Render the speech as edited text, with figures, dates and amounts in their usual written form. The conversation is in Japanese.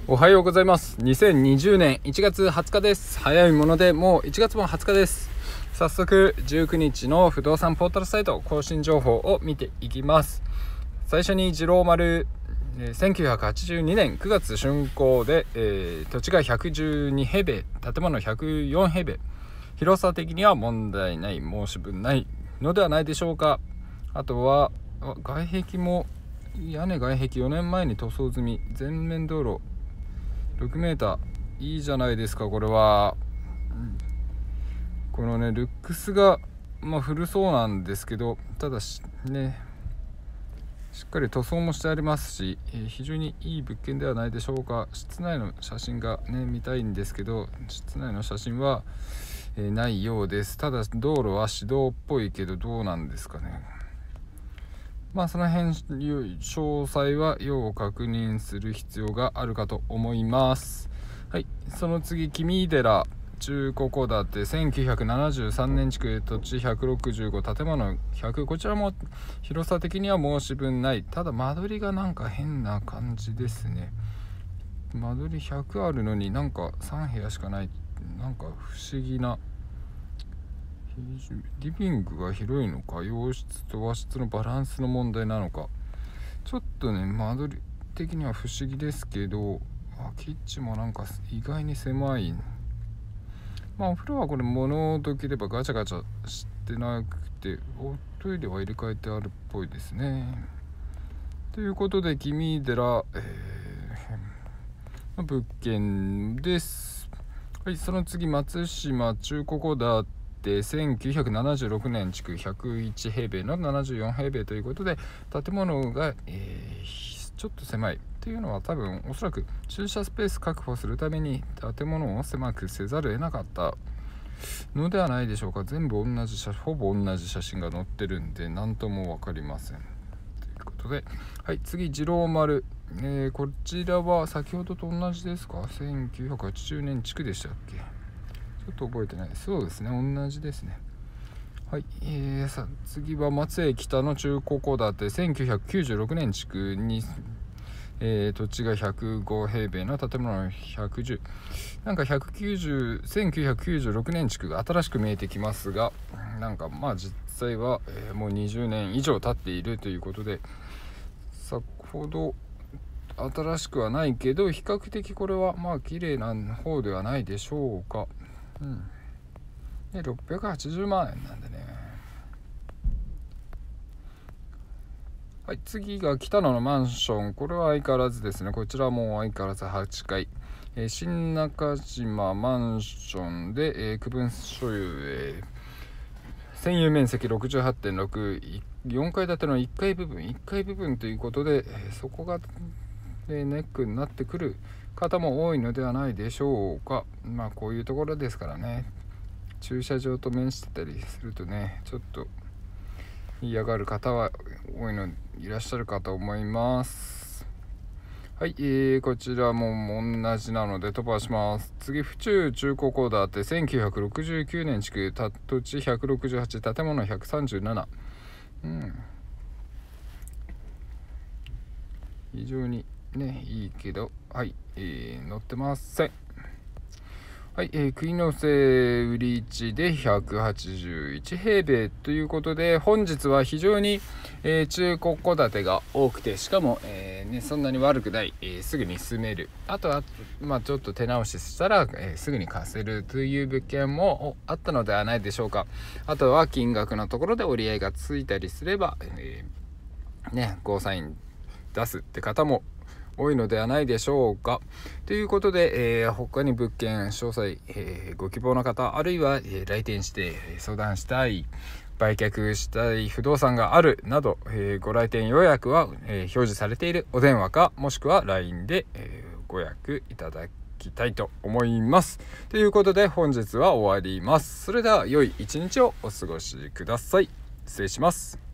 おはようございます。2020年1月20日です。早いものでもう1月も20日です。早速19日の不動産ポータルサイト更新情報を見ていきます。最初に次郎丸、1982年9月竣工で、土地が112平米、建物104平米、広さ的には問題ない、申し分ないのではないでしょうか。あとは外壁も屋根外壁4年前に塗装済み、全面道路6メーター、いいじゃないですか。これは、このねルックスが古そうなんですけど、ただしっかり塗装もしてありますし、非常にいい物件ではないでしょうか。室内の写真が見たいんですけど、室内の写真は、ないようです。ただ道路は市道っぽいけど、どうなんですかね。その辺詳細は要確認する必要があるかと思います。はい、その次、君寺中古戸建て1973年築、土地165、建物100、こちらも広さ的には申し分ない。ただ間取りがなんか変な感じですね。間取り100あるのになんか3部屋しかない、なんか不思議な。リビングが広いのか、洋室と和室のバランスの問題なのか、ちょっと間取り的には不思議ですけど、キッチンもなんか意外に狭い。お風呂はこれ物をどければガチャガチャしてなくて、トイレは入れ替えてあるっぽいですね。ということで、君寺、物件です。はい、その次、松島中古戸建て1976年築101平米の74平米ということで、建物が、ちょっと狭いというのは、多分おそらく駐車スペース確保するために建物を狭くせざるを得なかったのではないでしょうか。全部ほぼ同じ写真が載ってるんで何とも分かりません。ということで、はい、次、次郎丸、こちらは先ほどと同じですか。1980年築でしたっけ。ちょっと覚えてない。そうですね、同じですね。はい、次は松江北の中古戸建て1996年築に、土地が105平米の建物110、なんか1996年築が新しく見えてきますが、なんか実際は、もう20年以上経っているということで、先ほど新しくはないけど比較的これは綺麗な方ではないでしょうか。で680万円なんでね。はい、次が北野のマンション。これは相変わらずですね。こちらも相変わらず8階、新中島マンションで、区分所有、占有面積 68.6、 4階建ての1階部分ということで、そこが、ネックになってくる方も多いのではないでしょうか。こういうところですからね、駐車場と面してたりするとちょっと嫌がる方は多いのいらっしゃるかと思います。はい、こちらも同じなので飛ばします。次、府中中古戸建て1969年築、土地168、建物137、非常にいいけど、はい、載ってません。はい、杭の瀬売り地で181平米ということで、本日は非常に、中古戸建てが多くて、しかも、そんなに悪くない、すぐに住める、あとは、ちょっと手直ししたら、すぐに貸せるという物件もあったのではないでしょうか。あとは金額のところで折り合いがついたりすれば、ゴーサイン出すって方も多いのではないでしょうか。ということで、他に物件詳細、ご希望の方、あるいは、来店して相談したい、売却したい不動産があるなど、ご来店予約は、表示されているお電話か、もしくは LINE で、ご予約いただきたいと思います。ということで、本日は終わります。それでは良い一日をお過ごしください。失礼します。